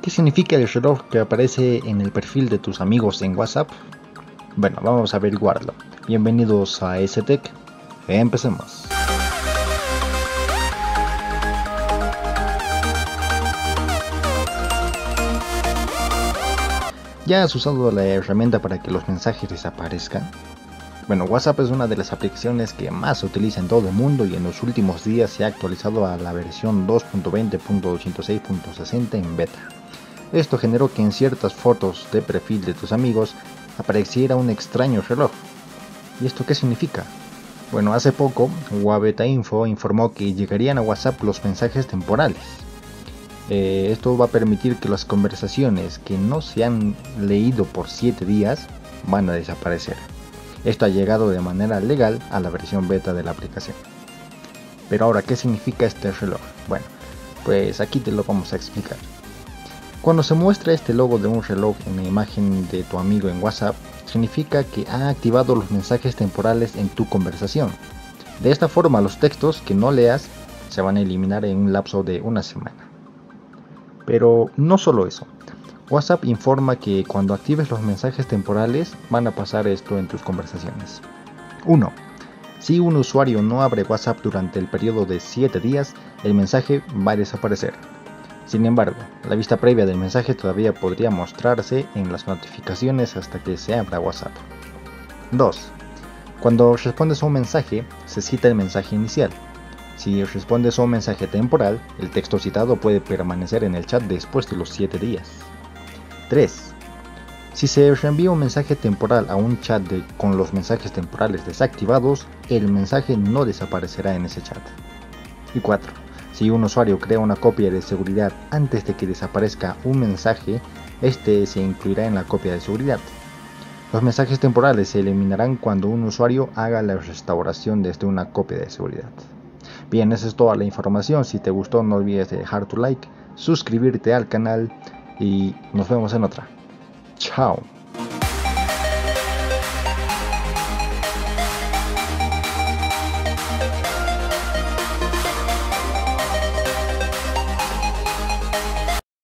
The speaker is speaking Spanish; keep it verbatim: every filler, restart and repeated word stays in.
¿Qué significa el reloj que aparece en el perfil de tus amigos en WhatsApp? Bueno, vamos a averiguarlo. Bienvenidos a S-Tech. Empecemos. ¿Ya has usado la herramienta para que los mensajes desaparezcan? Bueno, WhatsApp es una de las aplicaciones que más se utiliza en todo el mundo y en los últimos días se ha actualizado a la versión dos punto veinte punto doscientos seis punto sesenta en beta. Esto generó que en ciertas fotos de perfil de tus amigos apareciera un extraño reloj. ¿Y esto qué significa? Bueno, hace poco, Wabetainfo informó que llegarían a WhatsApp los mensajes temporales. Eh, esto va a permitir que las conversaciones que no se han leído por siete días van a desaparecer. Esto ha llegado de manera legal a la versión beta de la aplicación. Pero ahora, ¿qué significa este reloj? Bueno, pues aquí te lo vamos a explicar. Cuando se muestra este logo de un reloj en la imagen de tu amigo en WhatsApp, significa que ha activado los mensajes temporales en tu conversación. De esta forma, los textos que no leas se van a eliminar en un lapso de una semana. Pero no solo eso. WhatsApp informa que cuando actives los mensajes temporales van a pasar esto en tus conversaciones. uno. Si un usuario no abre WhatsApp durante el periodo de siete días, el mensaje va a desaparecer. Sin embargo, la vista previa del mensaje todavía podría mostrarse en las notificaciones hasta que se abra WhatsApp. dos. Cuando respondes a un mensaje, se cita el mensaje inicial. Si respondes a un mensaje temporal, el texto citado puede permanecer en el chat después de los siete días. tres. Si se reenvía un mensaje temporal a un chat de, con los mensajes temporales desactivados, el mensaje no desaparecerá en ese chat. Y cuatro. Si un usuario crea una copia de seguridad antes de que desaparezca un mensaje, este se incluirá en la copia de seguridad. Los mensajes temporales se eliminarán cuando un usuario haga la restauración desde una copia de seguridad. Bien, esa es toda la información. Si te gustó, no olvides de dejar tu like, suscribirte al canal y nos vemos en otra. Chao.